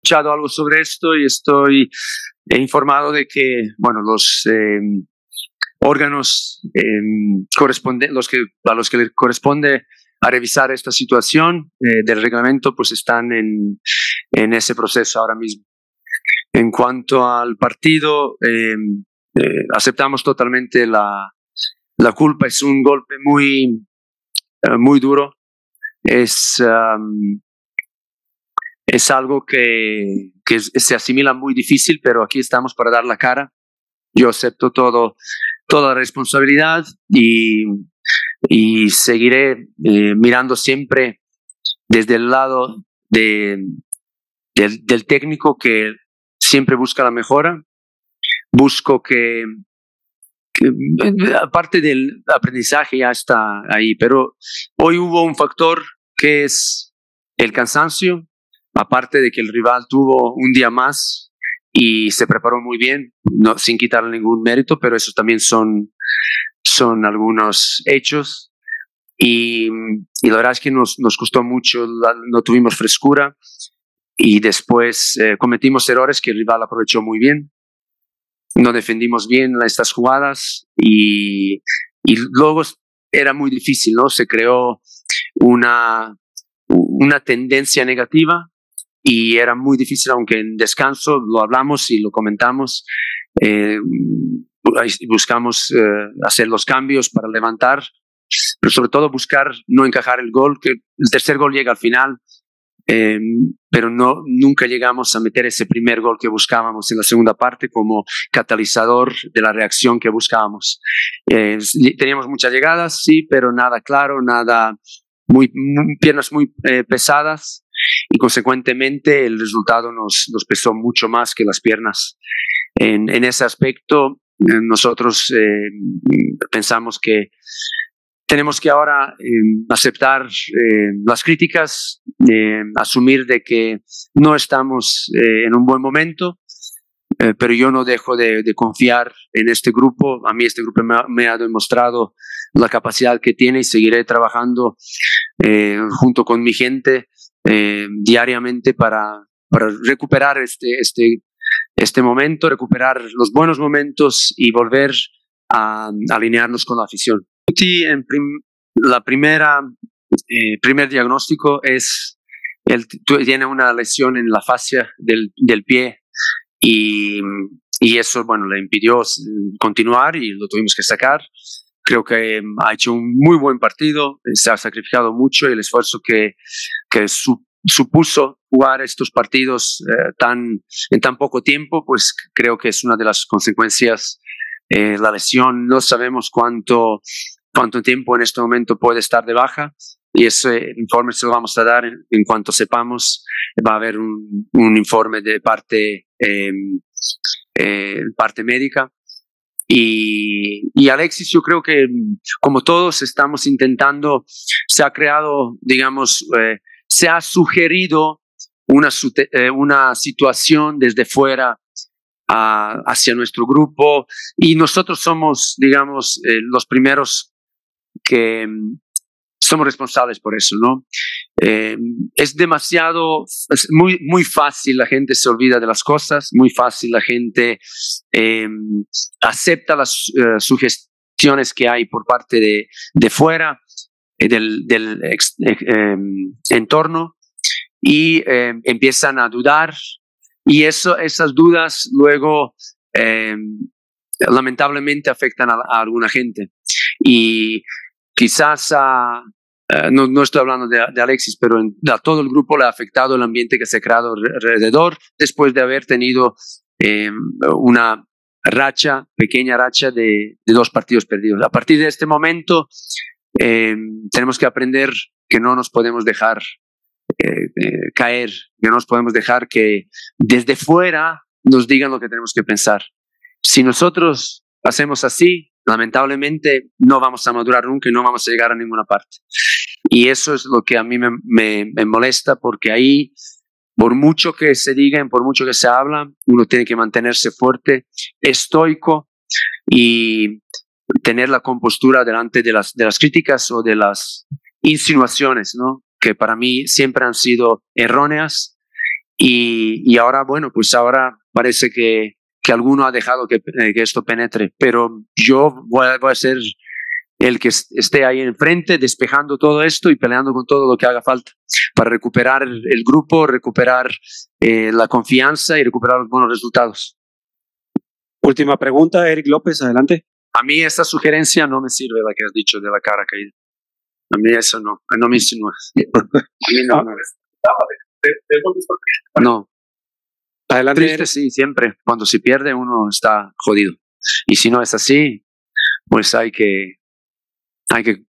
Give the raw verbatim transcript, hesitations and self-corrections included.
escuchado algo sobre esto y estoy eh, informado de que, bueno, los eh, órganos eh, corresponde, los que, a los que le corresponde a revisar esta situación eh, del reglamento, pues están en, en ese proceso ahora mismo. En cuanto al partido, eh, eh, aceptamos totalmente la, la culpa. Es un golpe muy, uh, muy duro. Es, um, es algo que, que se asimila muy difícil, pero aquí estamos para dar la cara. Yo acepto todo, toda la responsabilidad y, y seguiré eh, mirando siempre desde el lado de, del, del técnico que siempre busca la mejora. Busco que, que, aparte del aprendizaje ya está ahí, pero hoy hubo un factor que es el cansancio, aparte de que el rival tuvo un día más y se preparó muy bien, no, sin quitarle ningún mérito, pero esos también son, son algunos hechos. Y, y la verdad es que nos, nos costó mucho, la, no tuvimos frescura y después eh, cometimos errores que el rival aprovechó muy bien. No defendimos bien estas jugadas y, y luego era muy difícil, ¿no? Se creó una, una tendencia negativa y era muy difícil, aunque en descanso lo hablamos y lo comentamos, eh, buscamos eh, hacer los cambios para levantar, pero sobre todo buscar no encajar el gol, que el tercer gol llega al final, eh, pero no, nunca llegamos a meter ese primer gol que buscábamos en la segunda parte como catalizador de la reacción que buscábamos. Eh, teníamos muchas llegadas, sí, pero nada claro, nada, muy, muy piernas muy eh, pesadas y consecuentemente el resultado nos, nos pesó mucho más que las piernas. En, en ese aspecto eh, nosotros eh, pensamos que tenemos que ahora eh, aceptar eh, las críticas, eh, asumir de que no estamos eh, en un buen momento, eh, pero yo no dejo de, de confiar en este grupo. A mí este grupo me ha, me ha demostrado la capacidad que tiene y seguiré trabajando eh, junto con mi gente eh, diariamente para, para recuperar este, este, este momento, recuperar los buenos momentos y volver a, a alinearnos con la afición. Sí, en prim la primera eh, primer diagnóstico es él tiene una lesión en la fascia del, del pie y, y eso, bueno, le impidió continuar y lo tuvimos que sacar. Creo que ha hecho un muy buen partido, se ha sacrificado mucho y el esfuerzo que, que su, supuso jugar estos partidos eh, tan, en tan poco tiempo, pues creo que es una de las consecuencias. Eh, la lesión, no sabemos cuánto, cuánto tiempo en este momento puede estar de baja y ese informe se lo vamos a dar en, en cuanto sepamos. Va a haber un, un informe de parte, eh, eh, parte médica y, y Alexis, yo creo que como todos estamos intentando, se ha creado, digamos, eh, se ha sugerido una, eh, una situación desde fuera A, hacia nuestro grupo y nosotros somos, digamos, eh, los primeros que um, somos responsables por eso, ¿no? Eh, es demasiado, es muy, muy fácil, la gente se olvida de las cosas, muy fácil la gente eh, acepta las uh, sugestiones que hay por parte de, de fuera, eh, del, del ex, eh, eh, entorno y eh, empiezan a dudar. Y eso, esas dudas luego eh, lamentablemente afectan a, a alguna gente. Y quizás a, a, no, no estoy hablando de, de Alexis, pero en, a todo el grupo le ha afectado el ambiente que se ha creado alrededor después de haber tenido eh, una racha, pequeña racha de, de dos partidos perdidos. A partir de este momento eh, tenemos que aprender que no nos podemos dejar Eh, eh, caer, que no nos podemos dejar que desde fuera nos digan lo que tenemos que pensar. Si nosotros hacemos así, lamentablemente no vamos a madurar nunca y no vamos a llegar a ninguna parte. Y eso es lo que a mí me, me, me molesta, porque ahí, por mucho que se diga, por mucho que se habla, uno tiene que mantenerse fuerte, estoico y tener la compostura delante de las, de las críticas o de las insinuaciones, ¿no? Que para mí siempre han sido erróneas y, y ahora, bueno, pues ahora parece que, que alguno ha dejado que, eh, que esto penetre, pero yo voy a, voy a ser el que esté ahí enfrente, despejando todo esto y peleando con todo lo que haga falta para recuperar el, el grupo, recuperar eh, la confianza y recuperar los buenos resultados. Última pregunta, Eric López, adelante. A mí esta sugerencia no me sirve, la que has dicho de la cara caída. A mí eso no, no me insinúas. A mí no. Ah. No. Adelante. Triste, sí, siempre. Cuando se pierde uno está jodido. Y si no es así, pues hay que, hay que